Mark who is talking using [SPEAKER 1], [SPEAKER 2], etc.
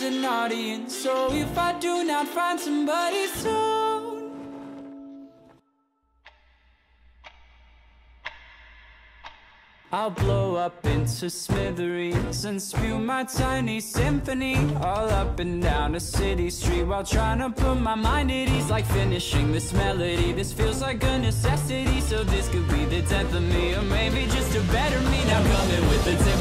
[SPEAKER 1] an audience. So if I do not find somebody soon, I'll blow up into smithereens and spew my tiny symphony all up and down a city street, while trying to put my mind at ease. Like finishing this melody, this feels like a necessity. So this could be the death of me, or maybe just a better me. Now coming with the